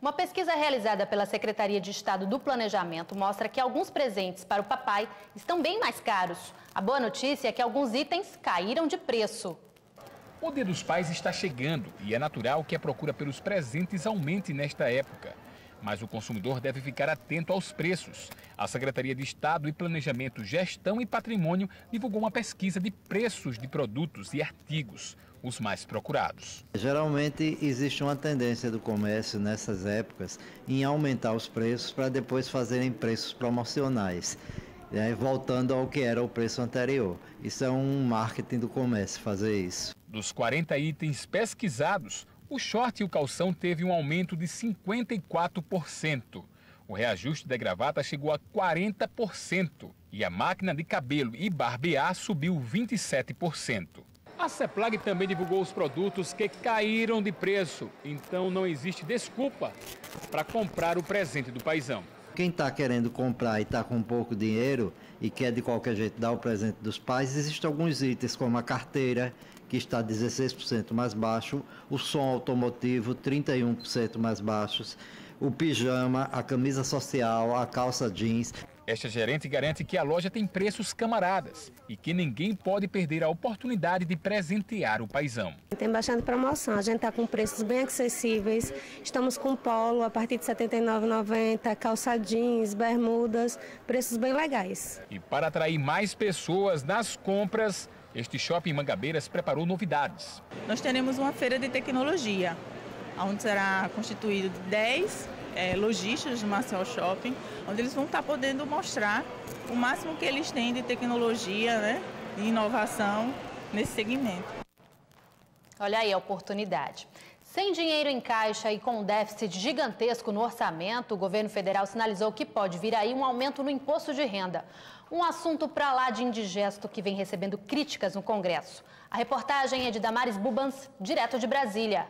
Uma pesquisa realizada pela Secretaria de Estado do Planejamento mostra que alguns presentes para o papai estão bem mais caros. A boa notícia é que alguns itens caíram de preço. O Dia dos Pais está chegando e é natural que a procura pelos presentes aumente nesta época. Mas o consumidor deve ficar atento aos preços. A Secretaria de Estado e Planejamento, Gestão e Patrimônio divulgou uma pesquisa de preços de produtos e artigos, os mais procurados. Geralmente existe uma tendência do comércio nessas épocas em aumentar os preços para depois fazerem preços promocionais, voltando ao que era o preço anterior. Isso é um marketing do comércio, fazer isso. Dos 40 itens pesquisados, o short e o calção teve um aumento de 54%. O reajuste da gravata chegou a 40% e a máquina de cabelo e barbear subiu 27%. A CEPLAG também divulgou os produtos que caíram de preço, então não existe desculpa para comprar o presente do paizão. Quem está querendo comprar e está com pouco dinheiro e quer de qualquer jeito dar o presente dos pais, existem alguns itens como a carteira, que está 16% mais baixo, o som automotivo 31% mais baixos, o pijama, a camisa social, a calça jeans. Esta gerente garante que a loja tem preços camaradas e que ninguém pode perder a oportunidade de presentear o paizão. Tem bastante promoção, a gente está com preços bem acessíveis, estamos com polo a partir de R$ 79,90, calça jeans, bermudas, preços bem legais. E para atrair mais pessoas nas compras, este shopping Mangabeiras preparou novidades. Nós teremos uma feira de tecnologia, onde será constituído de 10 lojistas do Marcel Shopping, onde eles vão estar podendo mostrar o máximo que eles têm de tecnologia, de inovação nesse segmento. Olha aí a oportunidade. Sem dinheiro em caixa e com um déficit gigantesco no orçamento, o governo federal sinalizou que pode vir aí um aumento no imposto de renda. Um assunto para lá de indigesto que vem recebendo críticas no Congresso. A reportagem é de Damares Bubans, direto de Brasília.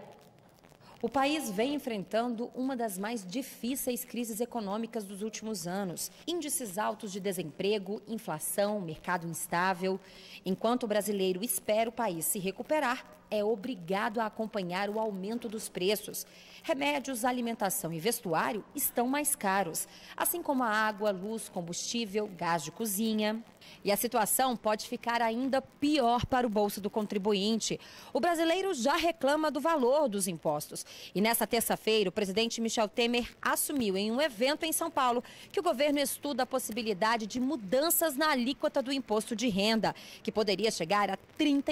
O país vem enfrentando uma das mais difíceis crises econômicas dos últimos anos. Índices altos de desemprego, inflação, mercado instável. Enquanto o brasileiro espera o país se recuperar, é obrigado a acompanhar o aumento dos preços. Remédios, alimentação e vestuário estão mais caros, assim como a água, luz, combustível, gás de cozinha. E a situação pode ficar ainda pior para o bolso do contribuinte. O brasileiro já reclama do valor dos impostos. E nessa terça-feira, o presidente Michel Temer assumiu em um evento em São Paulo que o governo estuda a possibilidade de mudanças na alíquota do imposto de renda, que poderia chegar a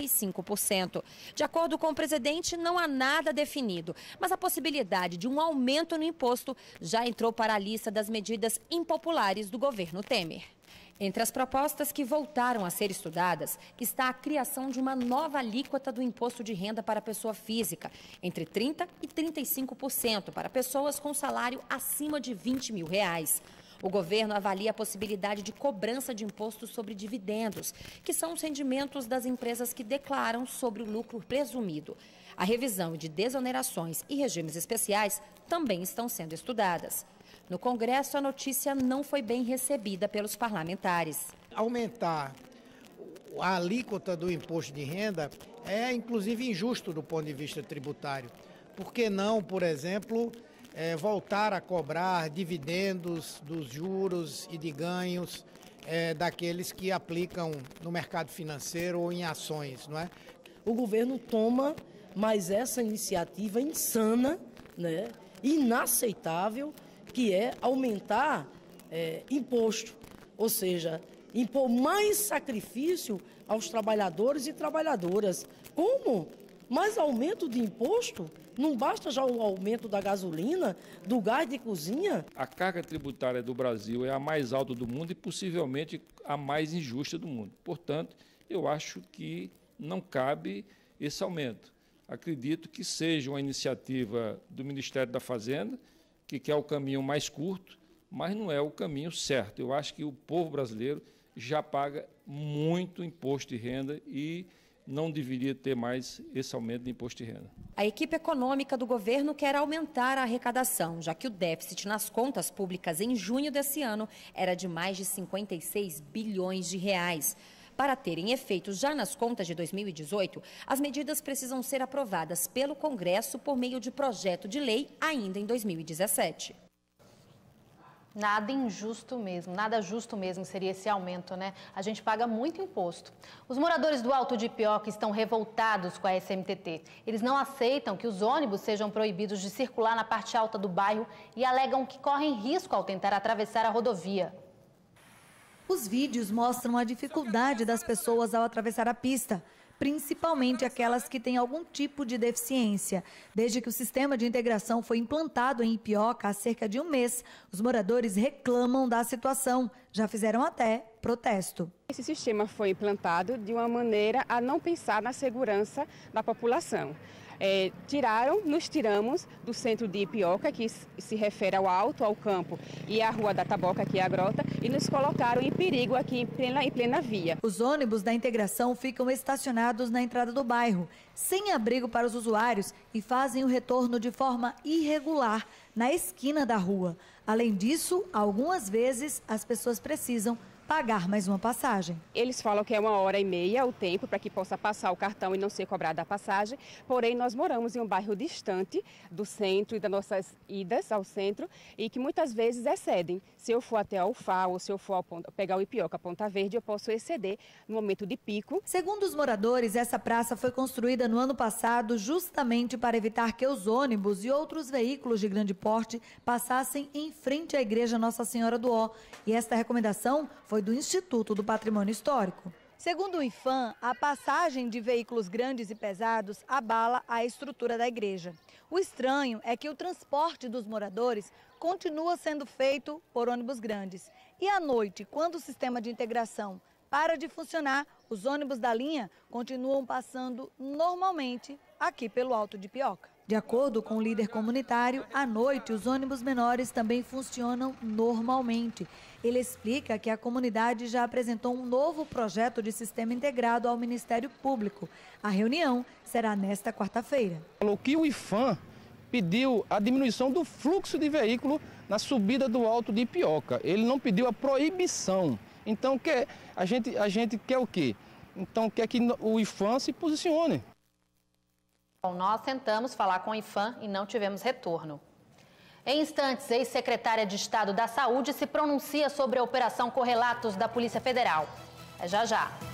35%. De acordo com o presidente, não há nada definido, mas a possibilidade de um aumento no imposto já entrou para a lista das medidas impopulares do governo Temer. Entre as propostas que voltaram a ser estudadas está a criação de uma nova alíquota do imposto de renda para a pessoa física, entre 30% e 35% para pessoas com salário acima de R$20 mil. O governo avalia a possibilidade de cobrança de imposto sobre dividendos, que são os rendimentos das empresas que declaram sobre o lucro presumido. A revisão de desonerações e regimes especiais também estão sendo estudadas. No Congresso, a notícia não foi bem recebida pelos parlamentares. Aumentar a alíquota do imposto de renda é, inclusive, injusto do ponto de vista tributário. Por que não, por exemplo, voltar a cobrar dividendos dos juros e de ganhos daqueles que aplicam no mercado financeiro ou em ações, não é? O governo toma mais essa iniciativa insana, inaceitável, que é aumentar imposto, ou seja, impor mais sacrifício aos trabalhadores e trabalhadoras. Como? Mais aumento de imposto? Não basta já o aumento da gasolina, do gás de cozinha? A carga tributária do Brasil é a mais alta do mundo e possivelmente a mais injusta do mundo. Portanto, eu acho que não cabe esse aumento. Acredito que seja uma iniciativa do Ministério da Fazenda, que quer o caminho mais curto, mas não é o caminho certo. Eu acho que o povo brasileiro já paga muito imposto de renda e não deveria ter mais esse aumento de imposto de renda. A equipe econômica do governo quer aumentar a arrecadação, já que o déficit nas contas públicas em junho desse ano era de mais de 56 bilhões de reais. Para terem efeitos já nas contas de 2018, as medidas precisam ser aprovadas pelo Congresso por meio de projeto de lei ainda em 2017. Nada injusto mesmo, nada justo mesmo seria esse aumento, né? A gente paga muito imposto. Os moradores do Alto de Ipioca estão revoltados com a SMTT. Eles não aceitam que os ônibus sejam proibidos de circular na parte alta do bairro e alegam que correm risco ao tentar atravessar a rodovia. Os vídeos mostram a dificuldade das pessoas ao atravessar a pista, principalmente aquelas que têm algum tipo de deficiência. Desde que o sistema de integração foi implantado em Ipioca há cerca de um mês, os moradores reclamam da situação. Já fizeram até protesto. Esse sistema foi implantado de uma maneira a não pensar na segurança da população. Nos tiramos do centro de Ipioca, que se refere ao alto, ao campo, e à Rua da Taboca, que é a grota, e nos colocaram em perigo aqui em plena via. Os ônibus da integração ficam estacionados na entrada do bairro, sem abrigo para os usuários, e fazem o retorno de forma irregular, na esquina da rua. Além disso, algumas vezes as pessoas precisam pagar mais uma passagem. Eles falam que é 1h30 o tempo para que possa passar o cartão e não ser cobrada a passagem, porém nós moramos em um bairro distante do centro e das nossas idas ao centro e que muitas vezes excedem. Se eu for até a UFA ou se eu for pegar o Ipioca, Ponta Verde, eu posso exceder no momento de pico. Segundo os moradores, essa praça foi construída no ano passado justamente para evitar que os ônibus e outros veículos de grande porte passassem em frente à Igreja Nossa Senhora do Ó. E esta recomendação foi do Instituto do Patrimônio Histórico. Segundo o IPHAN, a passagem de veículos grandes e pesados abala a estrutura da igreja. O estranho é que o transporte dos moradores continua sendo feito por ônibus grandes. E à noite, quando o sistema de integração para de funcionar, os ônibus da linha continuam passando normalmente aqui pelo Alto de Ipioca. De acordo com o líder comunitário, à noite os ônibus menores também funcionam normalmente. Ele explica que a comunidade já apresentou um novo projeto de sistema integrado ao Ministério Público. A reunião será nesta quarta-feira. O que o IPHAN pediu a diminuição do fluxo de veículo na subida do Alto de Ipioca. Ele não pediu a proibição. Então a gente quer o quê? Então quer que o IPHAN se posicione. Bom, nós tentamos falar com o IPHAN e não tivemos retorno. Em instantes, a ex-secretária de Estado da Saúde se pronuncia sobre a Operação Correlatos da Polícia Federal. É já já.